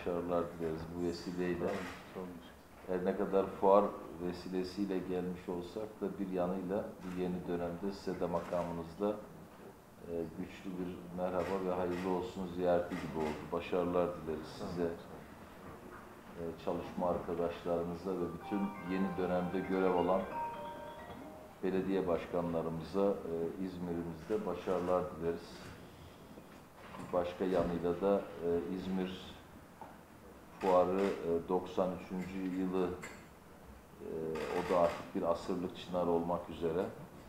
başarılar dileriz bu vesileyle. Her ne kadar fuar vesilesiyle gelmiş olsak da bir yanıyla bu yeni dönemde size de makamınızda güçlü bir merhaba ve hayırlı olsun ziyareti gibi oldu. Başarılar dileriz size, çalışma arkadaşlarınıza ve bütün yeni dönemde görev alan belediye başkanlarımıza İzmir'imizde başarılar dileriz. Bir başka yanıyla da İzmir Fuarı 93. yılı o da artık bir asırlık çınar olmak üzere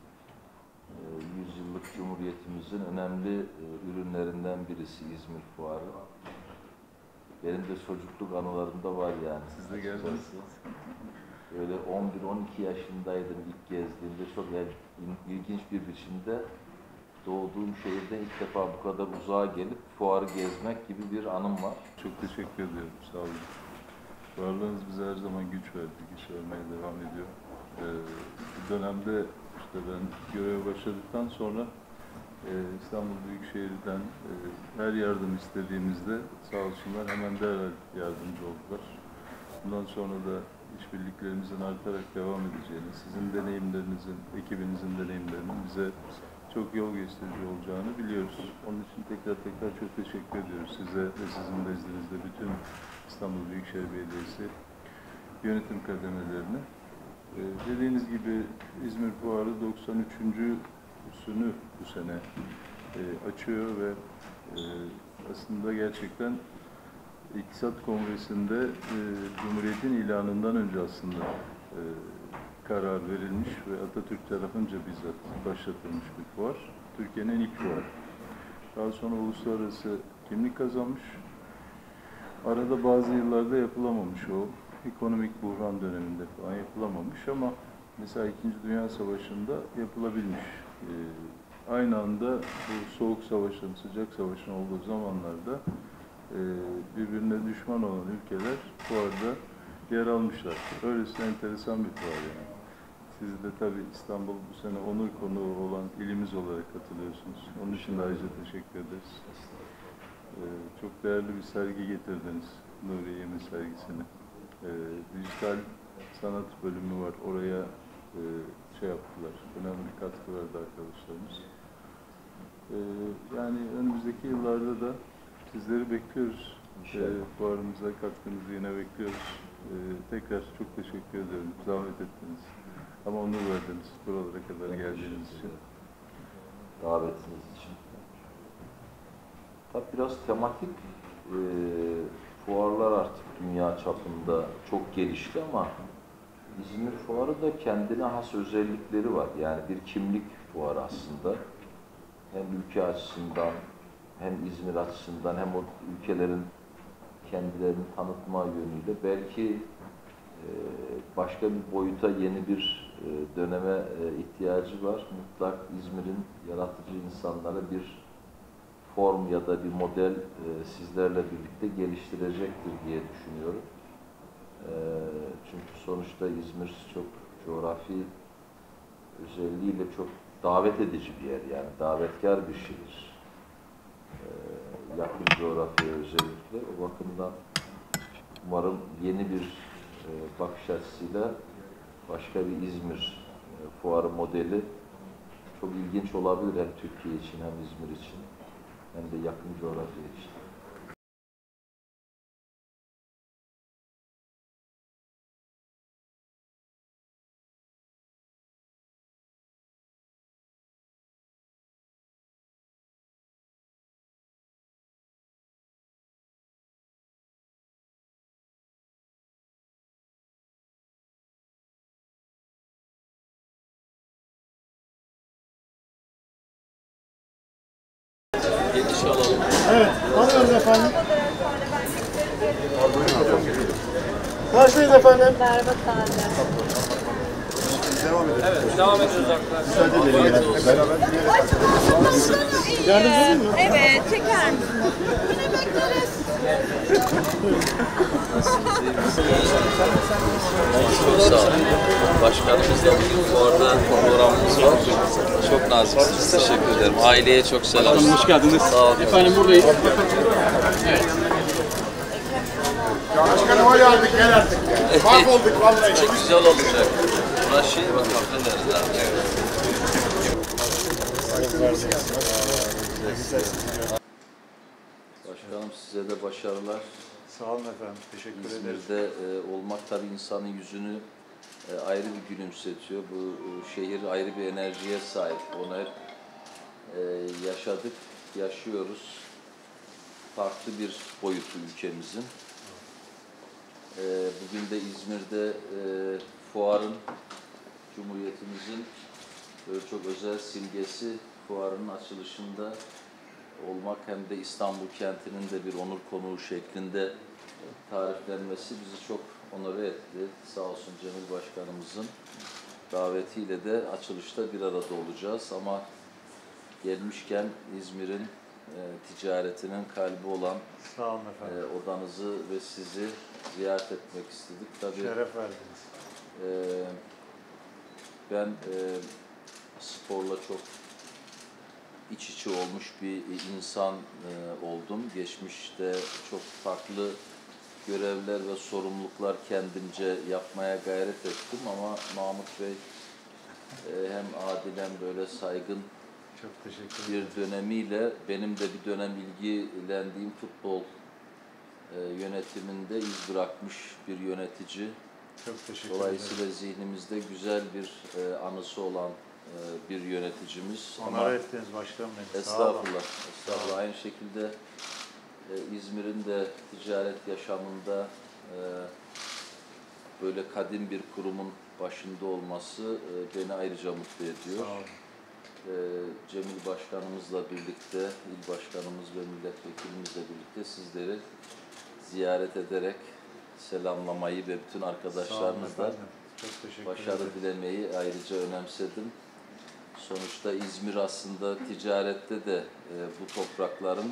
100 yıllık Cumhuriyetimizin önemli ürünlerinden birisi İzmir Fuarı. Benim de çocukluk anılarımda var yani. Siz de geldiniz. Öyle 11-12 yaşındaydım ilk gezdiğimde. Çok ilginç bir biçimde doğduğum şehirden ilk defa bu kadar uzağa gelip fuarı gezmek gibi bir anım var. Çok teşekkür ediyorum. Sağ olun. Varlığınız bize her zaman güç verdi. Güç vermeye devam ediyor. Bu dönemde işte ben göreve başladıktan sonra İstanbul Büyükşehir'den her yardım istediğimizde sağ olsunlar hemen derhal yardımcı oldular. Bundan sonra da işbirliklerimizin artarak devam edeceğini, sizin deneyimlerinizin, ekibinizin deneyimlerinin bize çok yol gösterici olacağını biliyoruz. Onun için tekrar çok teşekkür ediyoruz size ve sizin nezdinizde bütün İstanbul Büyükşehir Belediyesi yönetim kademelerine. Dediğiniz gibi İzmir Fuarı 93.sünü bu sene açıyor ve aslında gerçekten İktisat Kongresi'nde Cumhuriyet'in ilanından önce aslında karar verilmiş ve Atatürk tarafınca bizzat başlatılmış bir fuar. Türkiye'nin ilk fuarı. Daha sonra uluslararası kimlik kazanmış. Arada bazı yıllarda yapılamamış o. Ekonomik buhran döneminde falan yapılamamış ama mesela İkinci Dünya Savaşı'nda yapılabilmiş. Aynı anda bu Soğuk Savaş'ın, Sıcak Savaş'ın olduğu zamanlarda birbirine düşman olan ülkeler fuarda yer almışlar. Öylesine enteresan bir fuar yani. Siz de tabii İstanbul bu sene onur konuğu olan ilimiz olarak katılıyorsunuz. Onun için de ayrıca teşekkür ederiz. Çok değerli bir sergi getirdiniz, Nuriye Yemin sergisini. Dijital sanat bölümü var, oraya şey yaptılar, önemli bir katkı verdi arkadaşlarımız. Yani önümüzdeki yıllarda da sizleri bekliyoruz. Fuarımıza katkınızı yine bekliyoruz. Tekrar çok teşekkür ederim, zahmet ettiniz. Ama onur verdiniz buralara kadar geldiğiniz için. Davetiniz için. Tabii biraz tematik fuarlar artık dünya çapında çok gelişti ama İzmir Fuarı da kendine has özellikleri var. Yani bir kimlik fuarı aslında. Hem ülke açısından, hem İzmir açısından, hem o ülkelerin kendilerini tanıtma yönüyle belki başka bir boyuta, yeni bir döneme ihtiyacı var. Mutlak İzmir'in yaratıcı insanlara bir form ya da bir model sizlerle birlikte geliştirecektir diye düşünüyorum. Çünkü sonuçta İzmir çok coğrafi özelliğiyle çok davet edici bir yer, yani davetkar bir şehir. Yakın coğrafya özellikle. O bakımdan umarım yeni bir bakış açısıyla başka bir İzmir fuarı modeli çok ilginç olabilir hem Türkiye için hem İzmir için hem de yakın coğrafya için. Evet, alıyoruz efendim. Karşıyız efendim. Berbat halde. Devam edelim. Evet, devam ediyoruz arkadaşlar. Müsaade edelim. Beraber yardım edeyim mi? Evet, çeker misin? Yine bekleriz. Çok sağ olun. Başkanımızla bugün fuarda programımız var. Çok naziksiniz. Teşekkür ederim. Aileye çok selam. Hoş geldiniz. Sağ olun. Efendim buradayız. Evet. Başkanıma yardık gel artık ya. Mahvolduk vallahi. Çok güzel olacak. Burası şey bak affedersin abi. Başkanım size de başarılar. Sağ olun efendim. Teşekkür ederiz. İzmir'de olmak tabii insanın yüzünü ayrı bir gülümsetiyor. Bu şehir ayrı bir enerjiye sahip. Onu hep yaşadık, yaşıyoruz. Farklı bir boyutu ülkemizin. Bugün de İzmir'de fuarın, Cumhuriyetimizin böyle çok özel simgesi fuarın açılışında olmak hem de İstanbul kentinin de bir onur konuğu şeklinde tariflenmesi bizi çok onore etti. Sağ olsun Cemil Başkanımızın davetiyle de açılışta bir arada olacağız ama gelmişken İzmir'in ticaretinin kalbi olan Sağ olun efendim. odanızı ve sizi ziyaret etmek istedik. Tabii Şeref verdiniz. ben sporla çok iç içe olmuş bir insan oldum. Geçmişte çok farklı görevler ve sorumluluklar kendimce yapmaya gayret ettim ama Mahmut Bey hem adil hem böyle saygın Çok teşekkür ederim. bir dönemiyle benim de bir dönem ilgilendiğim futbol yönetiminde iz bırakmış bir yönetici. Çok teşekkür ederim. Dolayısıyla zihnimizde güzel bir anısı olan bir yöneticimiz. Onur ettiniz başkanım benim. Sağ olun. Estağfurullah, estağfurullah. Aynı şekilde İzmir'in de ticaret yaşamında böyle kadim bir kurumun başında olması beni ayrıca mutlu ediyor. Sağ olun. Cemil Başkanımızla birlikte, il başkanımız ve milletvekilimizle birlikte sizleri ziyaret ederek selamlamayı ve bütün Sağ olun arkadaşlarınızla efendim. Çok teşekkür başarı ederim. dilemeyi ayrıca önemsedim. Sonuçta İzmir aslında ticarette de bu toprakların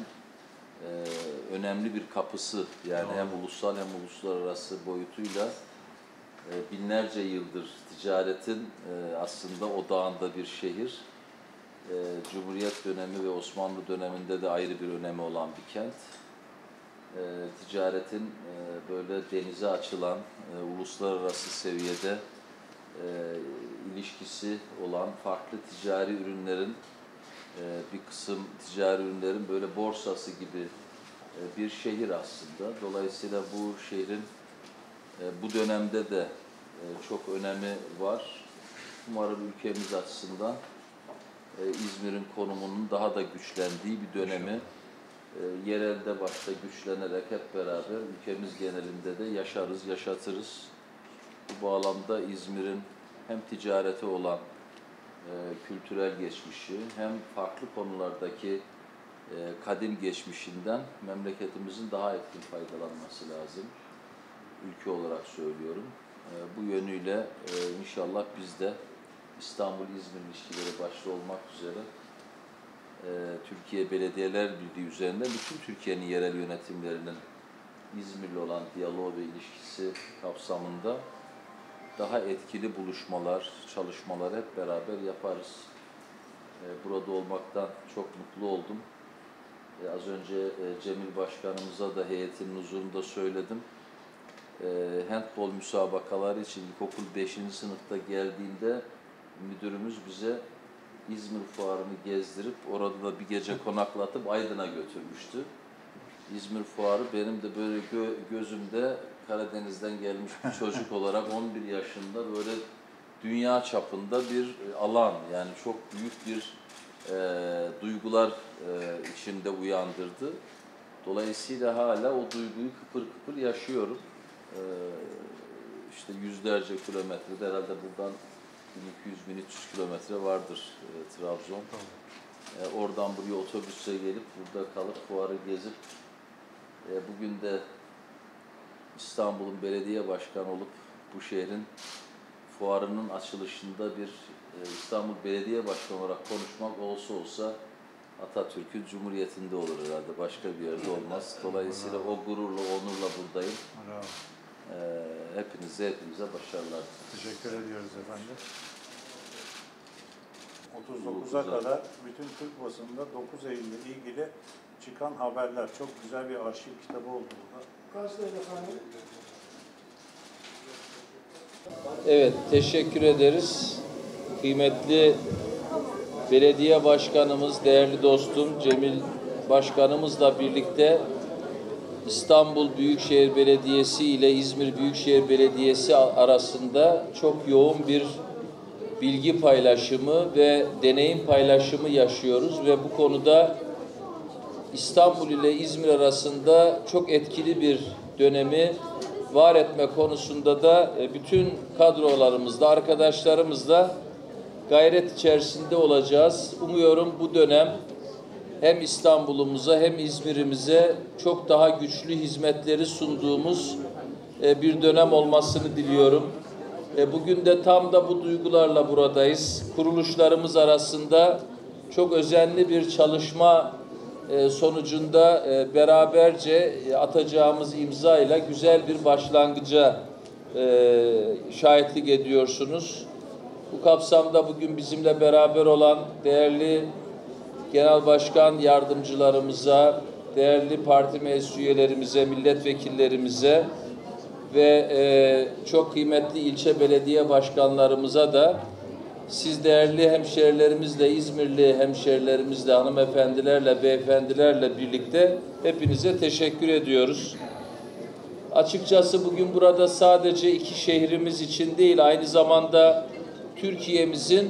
önemli bir kapısı. Yani Doğru. hem ulusal hem uluslararası boyutuyla binlerce yıldır ticaretin aslında odağında bir şehir. Cumhuriyet dönemi ve Osmanlı döneminde de ayrı bir önemi olan bir kent. Ticaretin böyle denize açılan, uluslararası seviyede ilişkisi olan farklı ticari ürünlerin bir kısım ticari ürünlerin böyle borsası gibi bir şehir aslında. Dolayısıyla bu şehrin bu dönemde de çok önemi var. Umarım ülkemiz açısından İzmir'in konumunun daha da güçlendiği bir dönemi yerelde başta güçlenerek hep beraber ülkemiz genelinde de yaşarız, yaşatırız. Bu bağlamda İzmir'in hem ticareti olan kültürel geçmişi hem farklı konulardaki kadim geçmişinden memleketimizin daha etkin faydalanması lazım. Ülke olarak söylüyorum. Bu yönüyle inşallah biz de İstanbul-İzmir ilişkileri başta olmak üzere Türkiye Belediyeler Birliği üzerinden bütün Türkiye'nin yerel yönetimlerinin İzmir'le olan diyalog ve ilişkisi kapsamında daha etkili buluşmalar, çalışmalar hep beraber yaparız. Burada olmaktan çok mutlu oldum. Az önce Cemil Başkanımıza da heyetinin huzurunda söyledim. Handbol müsabakaları için ilkokul 5. sınıfta geldiğimde müdürümüz bize İzmir Fuarı'nı gezdirip orada da bir gece konaklatıp Aydın'a götürmüştü. İzmir Fuarı benim de böyle gözümde Karadeniz'den gelmiş bir çocuk olarak 11 yaşında böyle dünya çapında bir alan, yani çok büyük bir duygular içinde uyandırdı. Dolayısıyla hala o duyguyu kıpır kıpır yaşıyorum. İşte yüzlerce kilometrede herhalde buradan 1200-1300 kilometre vardır Trabzon. Oradan buraya otobüse gelip burada kalıp fuarı gezip bugün de İstanbul'un belediye başkanı olup bu şehrin fuarının açılışında bir İstanbul Belediye Başkanı olarak konuşmak olsa Atatürk'ün Cumhuriyeti'nde olur herhalde. Başka bir yerde olmaz. Dolayısıyla o gururla, onurla buradayım. Bravo. Hepinize başarılar. Teşekkür ediyoruz efendim. 39'a kadar bütün Türk basınında 9 Eylül'le ilgili çıkan haberler. Çok güzel bir arşiv kitabı oldu burada. Evet, teşekkür ederiz. Kıymetli belediye başkanımız, değerli dostum Cemil Başkanımızla birlikte İstanbul Büyükşehir Belediyesi ile İzmir Büyükşehir Belediyesi arasında çok yoğun bir bilgi paylaşımı ve deneyim paylaşımı yaşıyoruz ve bu konuda İstanbul ile İzmir arasında çok etkili bir dönemi var etme konusunda da bütün kadrolarımızla, arkadaşlarımızla gayret içerisinde olacağız. Umuyorum bu dönem hem İstanbul'umuza hem İzmir'imize çok daha güçlü hizmetleri sunduğumuz bir dönem olmasını diliyorum. Bugün de tam da bu duygularla buradayız. Kuruluşlarımız arasında çok özenli bir çalışma sonucunda beraberce atacağımız imzayla güzel bir başlangıca şahitlik ediyorsunuz. Bu kapsamda bugün bizimle beraber olan değerli genel başkan yardımcılarımıza, değerli parti meclis üyelerimize, milletvekillerimize ve çok kıymetli ilçe belediye başkanlarımıza da siz değerli hemşehrilerimizle, İzmirli hemşehrilerimizle, hanımefendilerle, beyefendilerle birlikte hepinize teşekkür ediyoruz. Açıkçası bugün burada sadece iki şehrimiz için değil, aynı zamanda Türkiye'mizin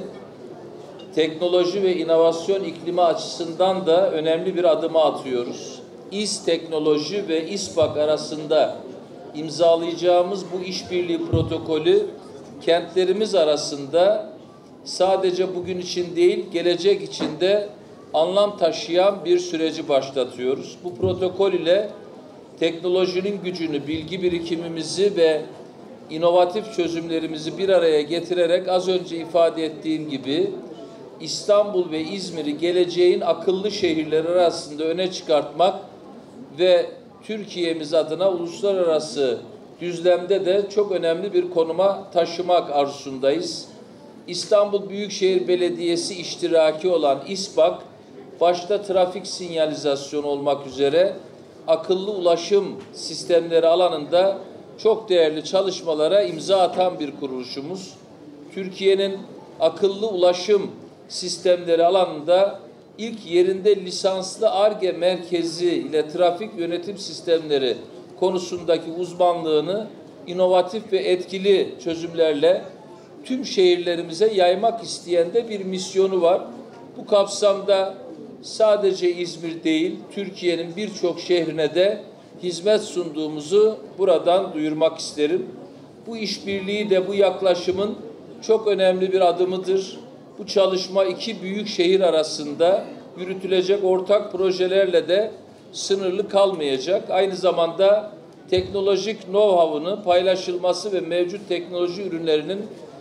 teknoloji ve inovasyon iklimi açısından da önemli bir adımı atıyoruz. İS Teknoloji ve İSPAK arasında imzalayacağımız bu işbirliği protokolü kentlerimiz arasında sadece bugün için değil, gelecek için de anlam taşıyan bir süreci başlatıyoruz. Bu protokol ile teknolojinin gücünü, bilgi birikimimizi ve inovatif çözümlerimizi bir araya getirerek az önce ifade ettiğim gibi İstanbul ve İzmir'i geleceğin akıllı şehirleri arasında öne çıkartmak ve Türkiye'miz adına uluslararası düzlemde de çok önemli bir konuma taşımak arzusundayız. İstanbul Büyükşehir Belediyesi iştiraki olan İSPAK, başta trafik sinyalizasyonu olmak üzere akıllı ulaşım sistemleri alanında çok değerli çalışmalara imza atan bir kuruluşumuz. Türkiye'nin akıllı ulaşım sistemleri alanında ilk yerinde lisanslı Ar-Ge merkezi ile trafik yönetim sistemleri konusundaki uzmanlığını inovatif ve etkili çözümlerle tüm şehirlerimize yaymak isteyen de bir misyonu var. Bu kapsamda sadece İzmir değil, Türkiye'nin birçok şehrine de hizmet sunduğumuzu buradan duyurmak isterim. Bu işbirliği de bu yaklaşımın çok önemli bir adımıdır. Bu çalışma iki büyük şehir arasında yürütülecek ortak projelerle de sınırlı kalmayacak. Aynı zamanda teknolojik know-how'ını paylaşılması ve mevcut teknoloji ürünlerinin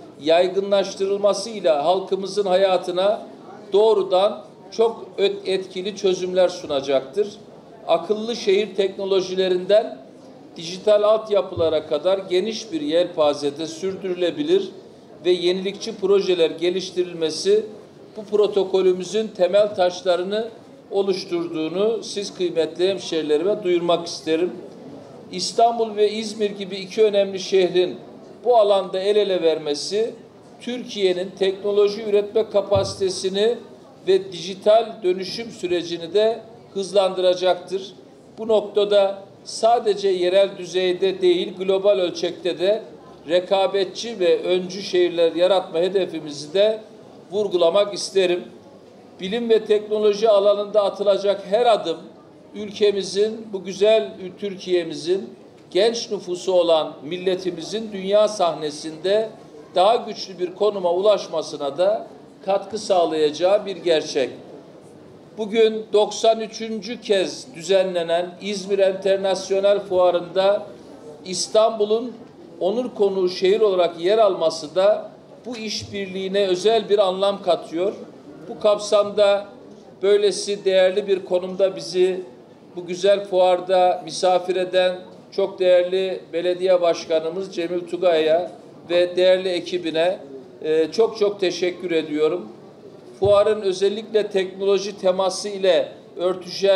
yaygınlaştırılmasıyla halkımızın hayatına doğrudan çok etkili çözümler sunacaktır. Akıllı şehir teknolojilerinden dijital altyapılara kadar geniş bir yelpazede sürdürülebilir ve yenilikçi projeler geliştirilmesi bu protokolümüzün temel taşlarını oluşturduğunu siz kıymetli hemşehrilerime duyurmak isterim. İstanbul ve İzmir gibi iki önemli şehrin bu alanda el ele vermesi, Türkiye'nin teknoloji üretme kapasitesini ve dijital dönüşüm sürecini de hızlandıracaktır. Bu noktada sadece yerel düzeyde değil, global ölçekte de rekabetçi ve öncü şehirler yaratma hedefimizi de vurgulamak isterim. Bilim ve teknoloji alanında atılacak her adım, ülkemizin, bu güzel Türkiye'mizin, genç nüfusu olan milletimizin dünya sahnesinde daha güçlü bir konuma ulaşmasına da katkı sağlayacağı bir gerçek. Bugün 93. kez düzenlenen İzmir Enternasyonel Fuarı'nda İstanbul'un onur konuğu şehir olarak yer alması da bu işbirliğine özel bir anlam katıyor. Bu kapsamda böylesi değerli bir konumda bizi bu güzel fuarda misafir eden çok değerli belediye başkanımız Cemil Tugay'a ve değerli ekibine çok çok teşekkür ediyorum. Fuarın özellikle teknoloji teması ile örtüşen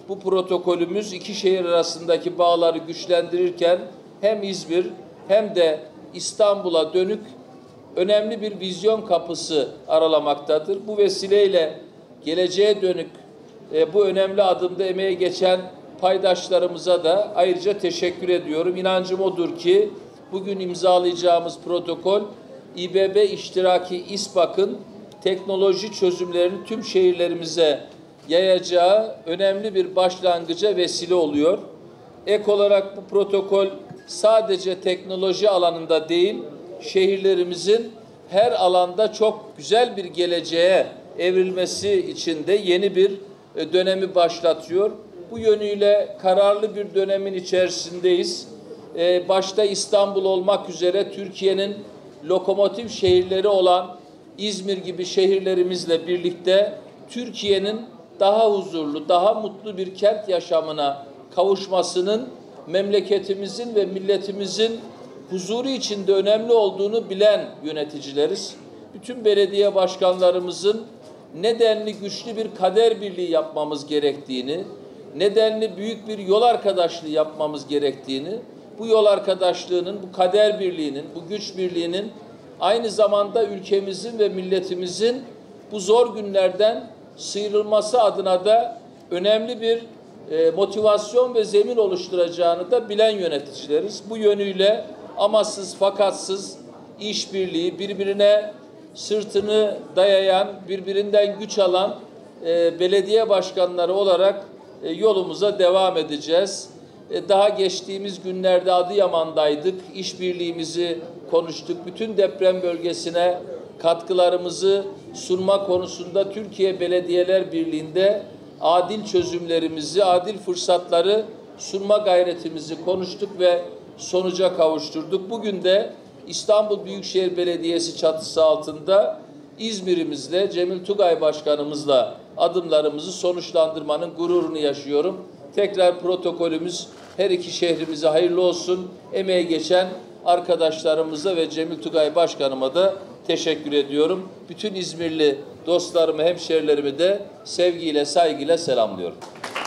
bu protokolümüz iki şehir arasındaki bağları güçlendirirken hem İzmir hem de İstanbul'a dönük önemli bir vizyon kapısı aralamaktadır. Bu vesileyle geleceğe dönük bu önemli adımda emeğe geçen paydaşlarımıza da ayrıca teşekkür ediyorum. İnancım odur ki bugün imzalayacağımız protokol İBB iştiraki İSPAK'ın teknoloji çözümlerini tüm şehirlerimize yayacağı önemli bir başlangıca vesile oluyor. Ek olarak bu protokol sadece teknoloji alanında değil, şehirlerimizin her alanda çok güzel bir geleceğe evrilmesi için de yeni bir dönemi başlatıyor. Bu yönüyle kararlı bir dönemin içerisindeyiz. Başta İstanbul olmak üzere Türkiye'nin lokomotif şehirleri olan İzmir gibi şehirlerimizle birlikte Türkiye'nin daha huzurlu, daha mutlu bir kent yaşamına kavuşmasının memleketimizin ve milletimizin huzuru içinde önemli olduğunu bilen yöneticileriz. Bütün belediye başkanlarımızın nedenli güçlü bir kader birliği yapmamız gerektiğini, nedenli büyük bir yol arkadaşlığı yapmamız gerektiğini, bu yol arkadaşlığının, bu kader birliğinin, bu güç birliğinin aynı zamanda ülkemizin ve milletimizin bu zor günlerden sıyrılması adına da önemli bir motivasyon ve zemin oluşturacağını da bilen yöneticileriz. Bu yönüyle amaçsız fakatsız işbirliği, birbirine sırtını dayayan, birbirinden güç alan belediye başkanları olarak yolumuza devam edeceğiz. Daha geçtiğimiz günlerde Adıyaman'daydık. İşbirliğimizi konuştuk. Bütün deprem bölgesine katkılarımızı sunma konusunda Türkiye Belediyeler Birliği'nde adil çözümlerimizi, adil fırsatları sunma gayretimizi konuştuk ve sonuca kavuşturduk. Bugün de İstanbul Büyükşehir Belediyesi çatısı altında İzmir'imizle, Cemil Tugay Başkanımızla adımlarımızı sonuçlandırmanın gururunu yaşıyorum. Tekrar protokolümüz her iki şehrimize hayırlı olsun. Emeğe geçen arkadaşlarımıza ve Cemil Tugay Başkanıma da teşekkür ediyorum. Bütün İzmirli dostlarımı, hemşerilerimi de sevgiyle, saygıyla selamlıyorum.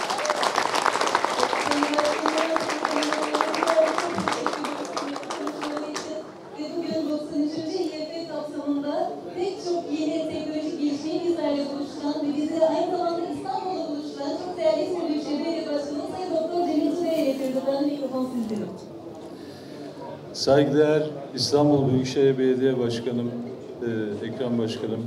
Bugün 93. İYF kapsamında pek çok yeni teknolojik gelişmeyi bizlerle buluşturan ve bizi aynı zamanda İstanbul'da buluşturan çok değerli İzmir Büyükşehir Belediye Başkanı Sayın Doktor Cemil Tugay'a iletiyoruz. Ben mikrofon sizlere. Saygıdeğer İstanbul Büyükşehir Belediye Başkanım, Ekrem Başkanım,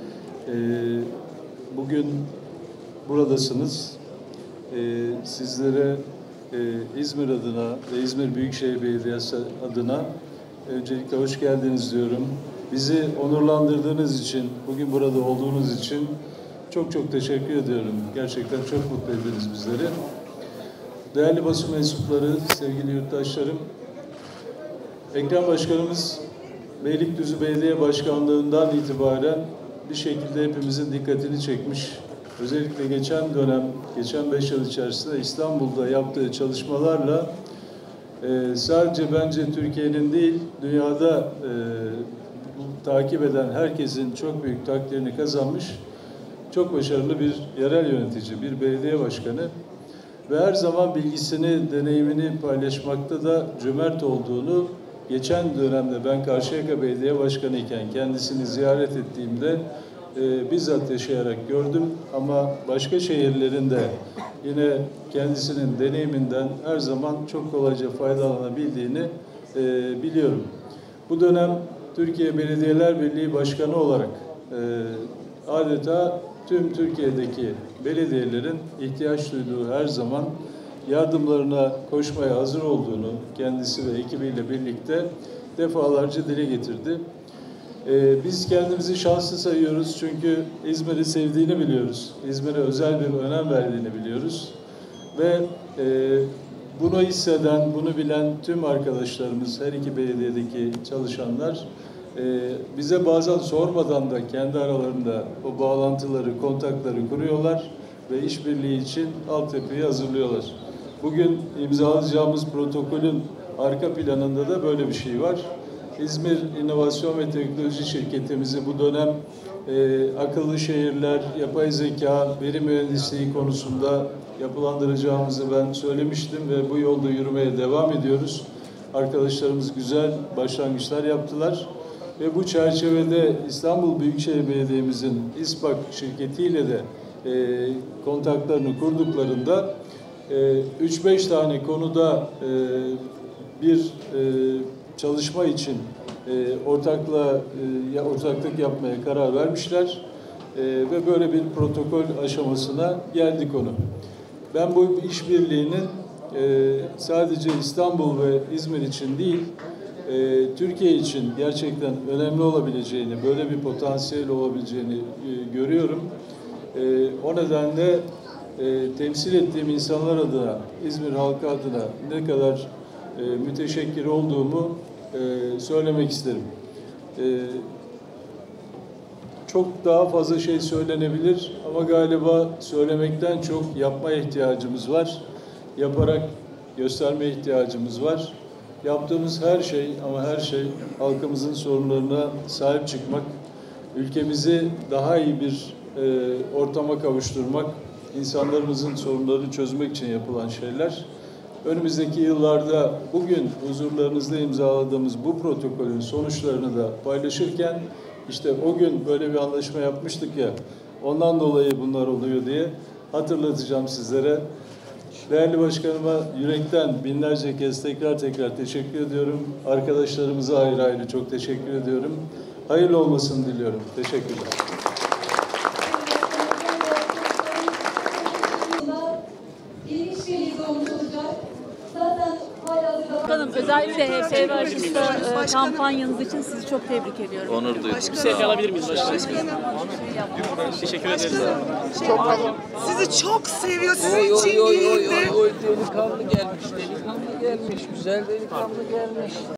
bugün buradasınız. Sizlere İzmir adına ve İzmir Büyükşehir Belediyesi adına öncelikle hoş geldiniz diyorum. Bizi onurlandırdığınız için, bugün burada olduğunuz için çok çok teşekkür ediyorum. Gerçekten çok mutlu ediniz bizleri. Değerli basın mensupları, sevgili yurttaşlarım, Ekrem Başkanımız Beylikdüzü Belediye Başkanlığı'ndan itibaren bir şekilde hepimizin dikkatini çekmiş. Özellikle geçen dönem, geçen 5 yıl içerisinde İstanbul'da yaptığı çalışmalarla sadece bence Türkiye'nin değil, dünyada takip eden herkesin çok büyük takdirini kazanmış, çok başarılı bir yerel yönetici, bir belediye başkanı ve her zaman bilgisini, deneyimini paylaşmakta da cömert olduğunu geçen dönemde ben Karşıyaka Belediye Başkanı iken kendisini ziyaret ettiğimde bizzat yaşayarak gördüm. Ama başka şehirlerinde yine kendisinin deneyiminden her zaman çok kolayca faydalanabildiğini biliyorum. Bu dönem Türkiye Belediyeler Birliği Başkanı olarak adeta tüm Türkiye'deki belediyelerin ihtiyaç duyduğu her zaman yardımlarına koşmaya hazır olduğunu kendisi ve ekibiyle birlikte defalarca dile getirdi. Biz kendimizi şanslı sayıyoruz çünkü İzmir'i sevdiğini biliyoruz. İzmir'e özel bir önem verdiğini biliyoruz. Ve bunu hisseden, bunu bilen tüm arkadaşlarımız, her iki belediyedeki çalışanlar bize bazen sormadan da kendi aralarında o bağlantıları, kontakları kuruyorlar ve işbirliği için altyapıyı hazırlıyorlar. Bugün imzalayacağımız protokolün arka planında da böyle bir şey var. İzmir İnovasyon ve Teknoloji Şirketimizi bu dönem akıllı şehirler, yapay zeka, veri mühendisliği konusunda yapılandıracağımızı ben söylemiştim ve bu yolda yürümeye devam ediyoruz. Arkadaşlarımız güzel başlangıçlar yaptılar ve bu çerçevede İstanbul Büyükşehir Belediye'mizin İSPAK şirketiyle de kontaklarını kurduklarında 3-5 tane konuda bir çalışma için ortaklık yapmaya karar vermişler ve böyle bir protokol aşamasına geldi konu. Ben bu işbirliğinin sadece İstanbul ve İzmir için değil, Türkiye için gerçekten önemli olabileceğini, böyle bir potansiyel olabileceğini görüyorum. O nedenle temsil ettiğim insanlar adına, İzmir halkı adına ne kadar müteşekkir olduğumu söylemek isterim. Çok daha fazla şey söylenebilir ama galiba söylemekten çok yapmaya ihtiyacımız var. Yaparak göstermeye ihtiyacımız var. Yaptığımız her şey ama her şey halkımızın sorunlarına sahip çıkmak, ülkemizi daha iyi bir ortama kavuşturmak, insanlarımızın sorunlarını çözmek için yapılan şeyler. Önümüzdeki yıllarda bugün huzurlarınızda imzaladığımız bu protokolün sonuçlarını da paylaşırken işte o gün böyle bir anlaşma yapmıştık ya, ondan dolayı bunlar oluyor diye hatırlatacağım sizlere. Değerli başkanıma yürekten binlerce kez tekrar teşekkür ediyorum. Arkadaşlarımıza ayrı ayrı çok teşekkür ediyorum. Hayırlı olmasını diliyorum. Teşekkürler. Bakanım, özellikle HPV aşısı kampanyanız için sizi çok tebrik ediyorum. Onur duydum. Bir selfie alabilir miyiz başkanım? Teşekkür ederiz. Sizi çok seviyor, sizin için giyindi. Delikanlı gelmiş, güzel delikanlı gelmiş.